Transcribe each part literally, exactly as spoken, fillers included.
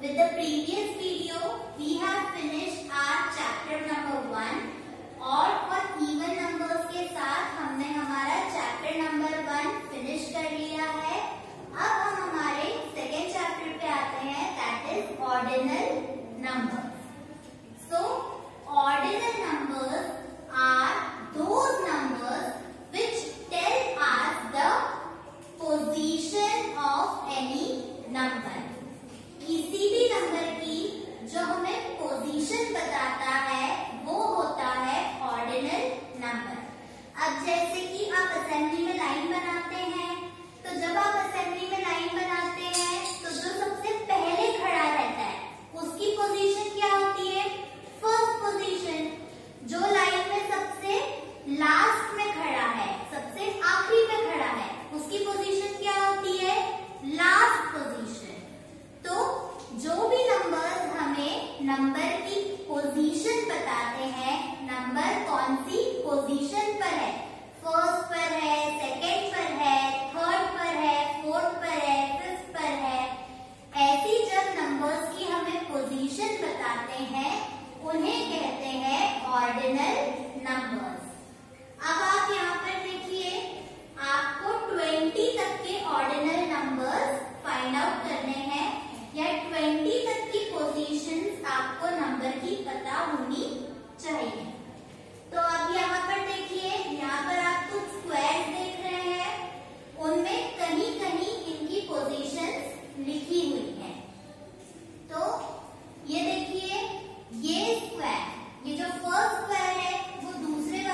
with the previous video we have finished our chapter number one और और even numbers के साथ हमने हमारा chapter number one finish कर लिया है। अब हम हमारे second chapter पे आते हैं, that is ordinal numbers. So ordinal numbers are those numbers which tell us the position of any number. किसी भी नंबर की जो हमें पोजीशन बताता है वो होता है ऑर्डिनल नंबर। अब जैसे कि आप असेंबली में लाइन बनाते हैं, तो जब आप असेंबली में लाइन बनाते हैं तो जो सबसे पहले खड़ा रहता है उसकी पोजीशन क्या होती है? First position. जो लाइन में सबसे लास्ट में खड़ा है, सबसे आखिरी में खड़ा है, उसकी पोजीशन क्या होती है? Last position. तो जो भी नंबर्स हमें नंबर की पोजीशन बताते हैं, नंबर कौन सी पोजीशन पर है, फर्स्ट पर है, सेकंड पर है, थर्ड पर है, फोर्थ पर है, फिफ्थ पर है, ऐसी जब नंबर्स की हमें पोजीशन बताते हैं उन्हें कहते हैं ऑर्डिनल नंबर्स। अब आप यहाँ पर देखिए, आपको ट्वेंटी तक के ऑर्डिनल नंबर्स फाइंड आउट करने हैं या ट्वेंटी तक की पोजीशंस आपको नंबर की पता होनी चाहिए। तो अब यहाँ पर देखिए, यहाँ पर आप कुछ स्क्वायर्स देख रहे हैं, उनमें कहीं कहीं इनकी पोजीशंस लिखी हुई है। तो ये देखिए, ये स्क्वायर, ये जो फर्स्ट स्क्वायर है वो दूसरे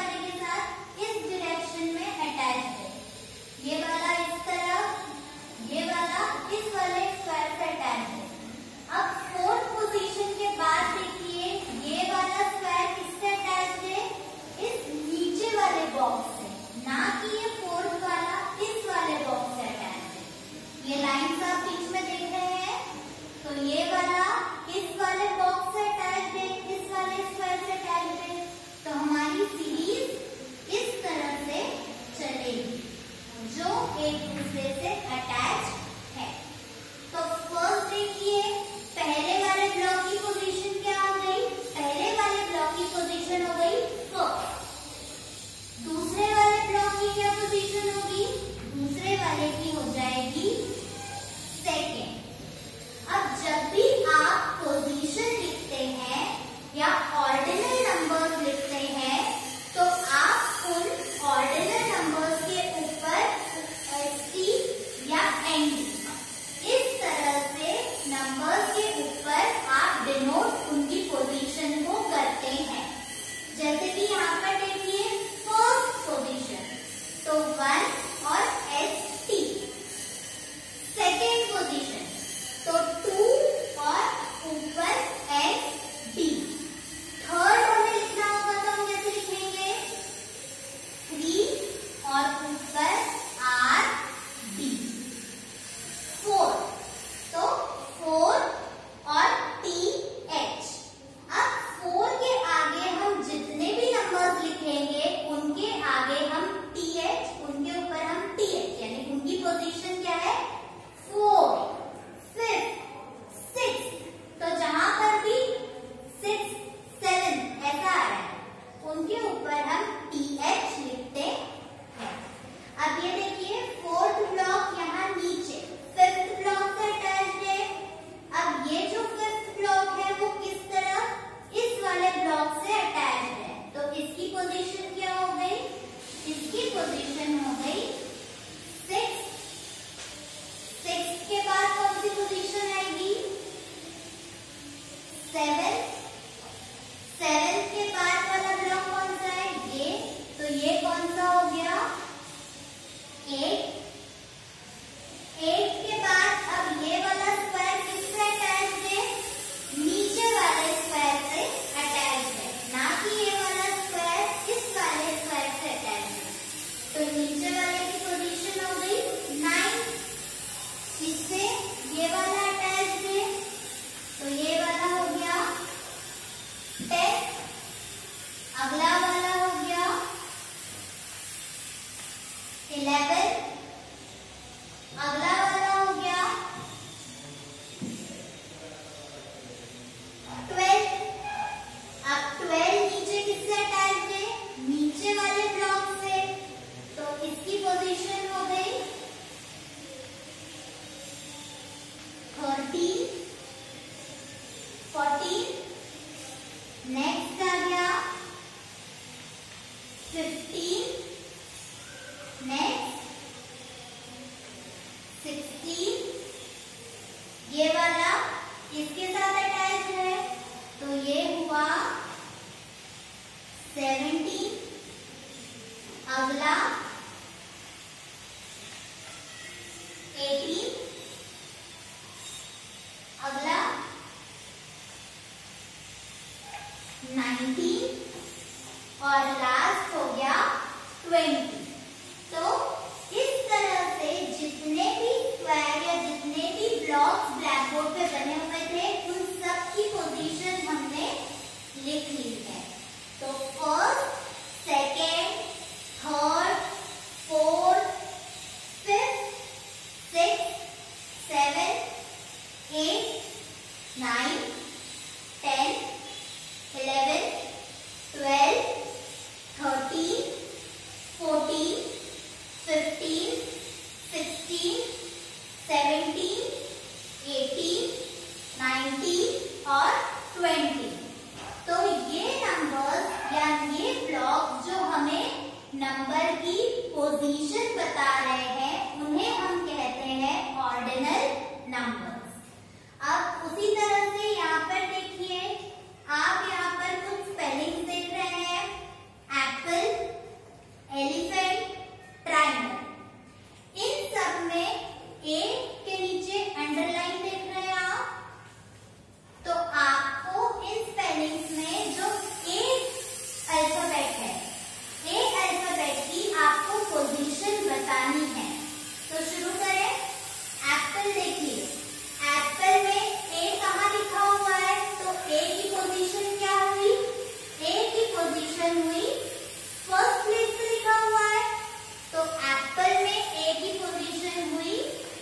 नाइनटीन और लास्ट हो गया ट्वेंटी। तो इस तरह से जितने भी स्क्वायर या जितने भी ब्लॉक्स ब्लैक बोर्ड पे बने हुए थे उन सब की पोजीशन हमने लिख ली है। तो first, second, third, fourth, fifth, six, seven, eight, nine, ten, eleven, twelve, thirteen, fourteen, fifteen, sixteen, seventeen, eighteen, nineteen और ट्वेंटी। तो ये नंबर्स या ये ब्लॉक जो हमें नंबर की पोजीशन बता रहे हैं उन्हें हम कहते हैं ऑर्डिनल नंबर्स। अब उसी तरह से यहाँ पर देखिए, आप यहाँ पर कुछ स्पेलिंग देख रहे हैं, एप्पल, एलिफेंट, ट्रायंगल। इन सब में ए के नीचे अंडरलाइन देख रहे हैं आप, तो आपको इन स्पेलिंग्स में जो ए अल्फाबेट है, ए अल्फाबेट की आपको पोजीशन बतानी है। तो शुरू करें। एप्पल देखिए, एप्पल में ए कहाँ लिखा हुआ है, तो ए की पोजीशन क्या हुई, ए की पोजीशन हुई फर्स्ट प्लेस पे लिखा हुआ है, तो एप्पल में ए की पोजीशन हुई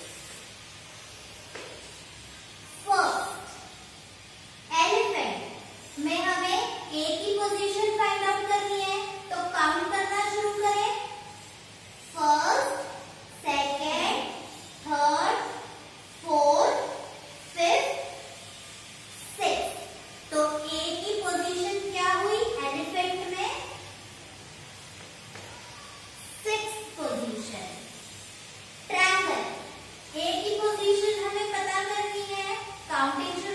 फर्स्ट। एलिफेंट में हमें ए की पोजीशन फाइंड आउट करनी है, तो काउंट करना शुरू करें। First, second, third, fourth, fifth, six. तो ए की पोजीशन क्या हुई एलिफेंट में, सिक्स पोजीशन। ट्रायंगल, ए की पोजीशन हमें पता करनी है, काउंटिंग